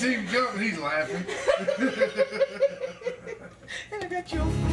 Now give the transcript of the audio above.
see him jump and he's laughing. And I got you.